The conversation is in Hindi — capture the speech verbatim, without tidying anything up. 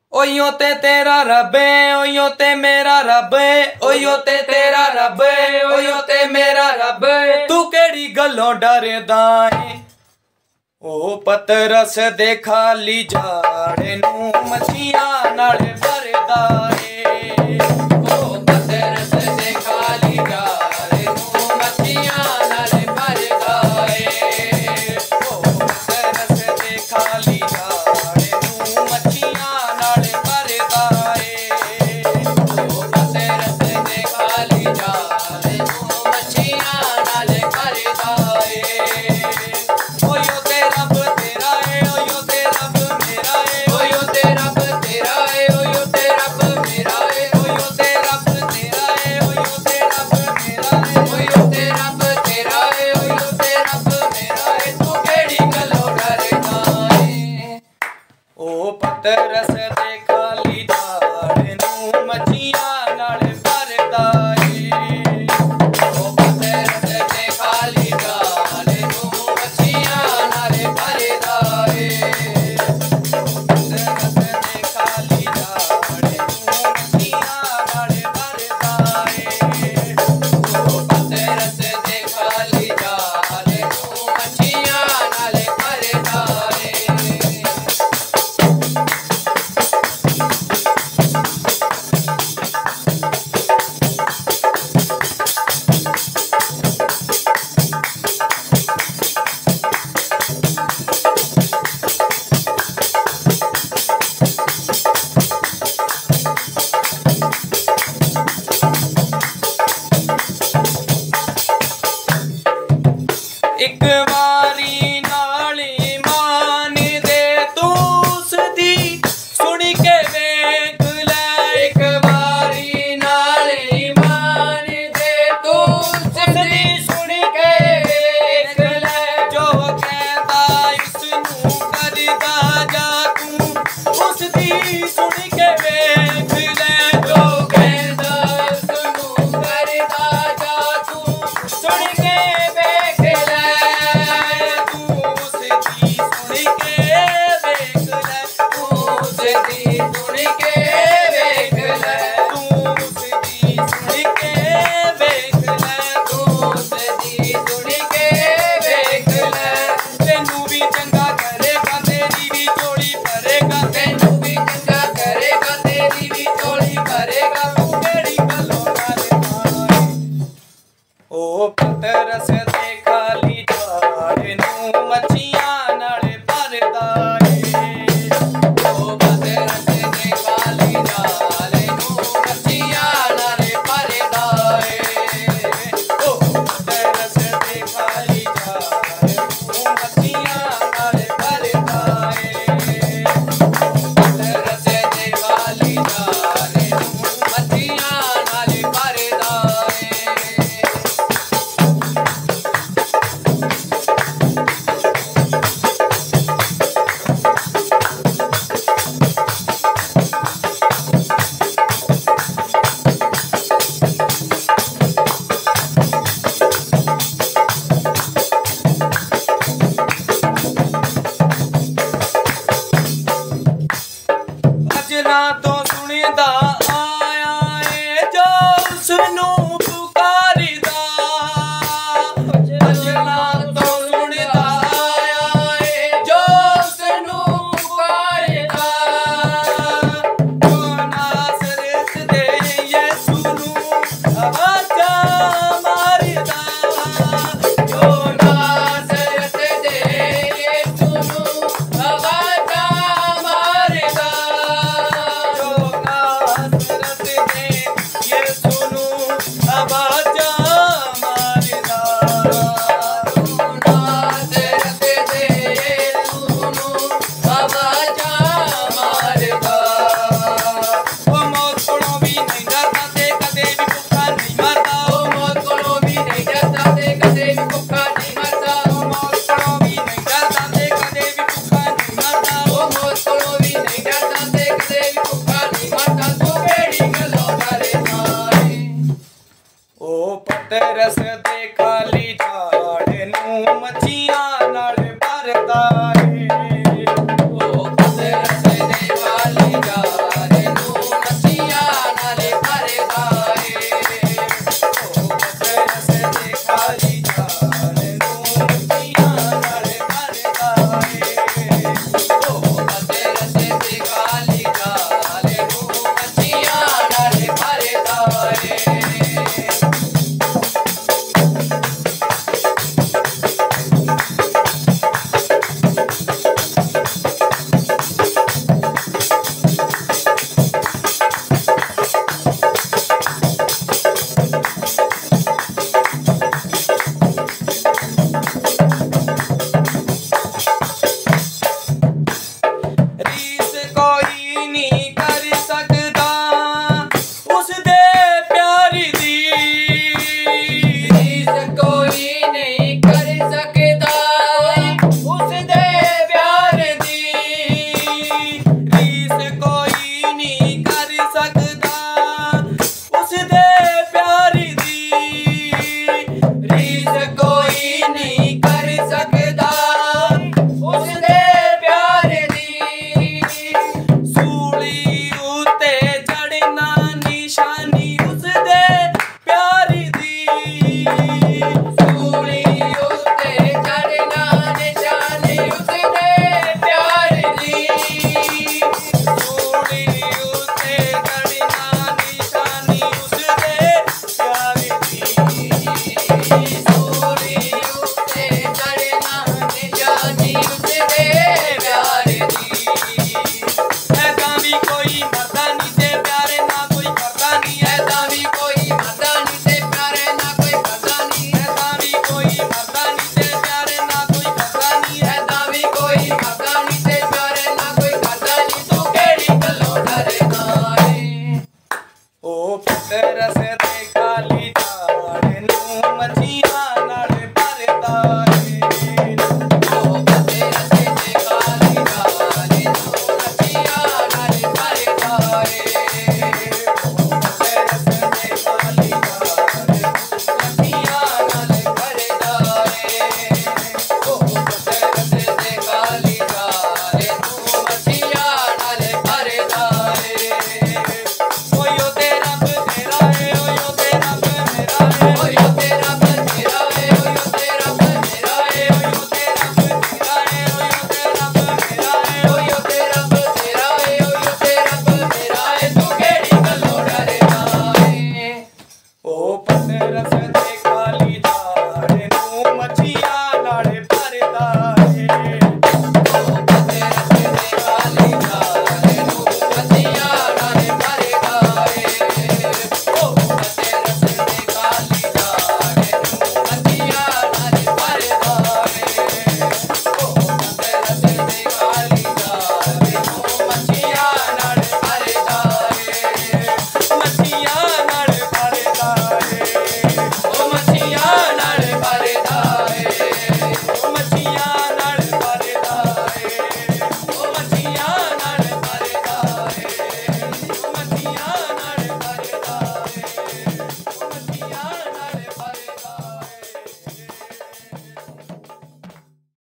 ओयो ते तेरा रब है, ओयो ते मेरा रब है, ओयो ते तेरा रब है, ओयो ते मेरा रब है। तू केड़ी गल्लों डरदा है? ओ पतरस दे खाली जाड़े नू मछियां नाल भरदा है। ओ पतरस दे खाली जाड़े नू मछियां नाल भरदा है। ओ पतरस दे खाली जाड़े नू मछियां नाल भरदा है। ओ पतरस दे खाली जाड़े नू मछियां नाल भरदा है। ओयो ते रब तेरा है, ओयो ते रब मेरा है, ओयो ते रब तेरा है, ओयो ते रब मेरा है, ओयो ते रब तेरा है, ओयो ते रब मेरा है, ओयो ते रब तेरा है, ओयो ते रब मेरा है। तू केड़ी गल्लों डरदा है? ओ पतरस दे खाली जाड़े नू मछियां नाल भरदा है। ओ पतरस दे खाली जाड़े नू मछियां नाल भरदा है। पतरस दे खाली जाड़े नू मछियां नाल भरदा है। ओ पतरस दे खाली जाड़े नू मछियां नाल भरदा है। एक बारी नाली मान दे तू उसदी सुन के वेख ले। एक बारी नाली मान दे तू उसदी सुन के वेख ले। जो कहदा इसनू करदा जा तू उसदी सुन के वेख ले। जो कहदा इसनू करदा जा तू सुन के वेख ले। ओ पतरस दे खाली जाड़े नू मछियां नाल भरदा है। ओ पतरस दे खाली जाड़े नू मछियां नाल भरदा है। ओ पतरस दे खाली जाड़े नू मछियां नाल भरदा है। पतरस दे खाली जाड़े नू मछियां नाल भरदा है। अजना तो सुनदा